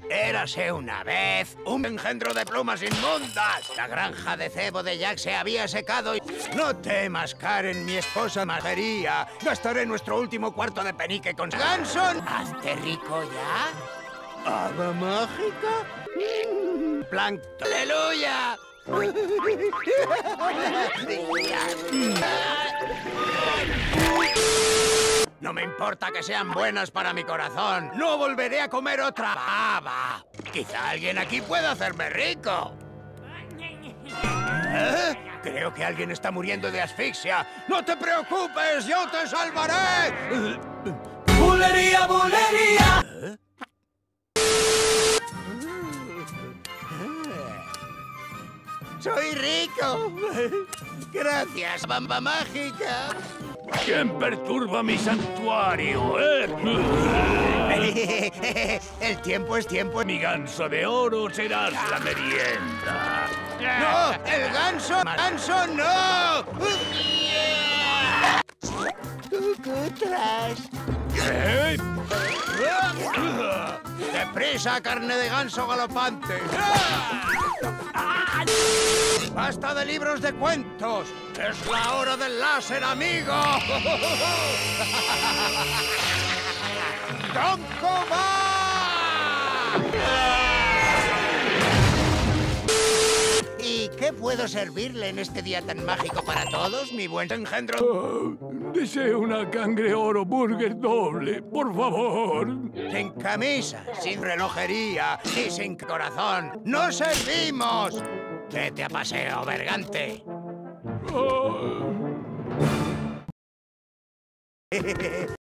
Érase una vez un engendro de plumas inmundas. La granja de cebo de Jack se había secado y... No temas, Karen, mi esposa Margería. Gastaré nuestro último cuarto de penique con Ganson. ¿Hazte rico ya? ¿Hada mágica? ¡Plancton! ¡Aleluya! No me importa que sean buenas para mi corazón. No volveré a comer otra baba. Quizá alguien aquí pueda hacerme rico. ¿Eh? Creo que alguien está muriendo de asfixia. ¡No te preocupes! ¡Yo te salvaré! ¡Bulería, bulería! ¿Eh? ¡Soy rico! ¡Gracias, Bamba Mágica! ¿Quién perturba mi santuario, El tiempo es tiempo. Mi ganso de oro serás la merienda. ¡No! ¡El ganso! ¡Ganso, no! ¡Cucutras! ¿Qué? ¡Deprisa, carne de ganso galopante! ¡Basta de libros de cuentos! ¡Es la hora del láser, amigo! ¡Donko va! ¿Y qué puedo servirle en este día tan mágico para todos, mi buen engendro? Oh, deseo una cangreoro burger doble, por favor. Sin camisa, sin relojería y sin corazón. ¡No servimos! ¡Vete a paseo, Bergante! Oh.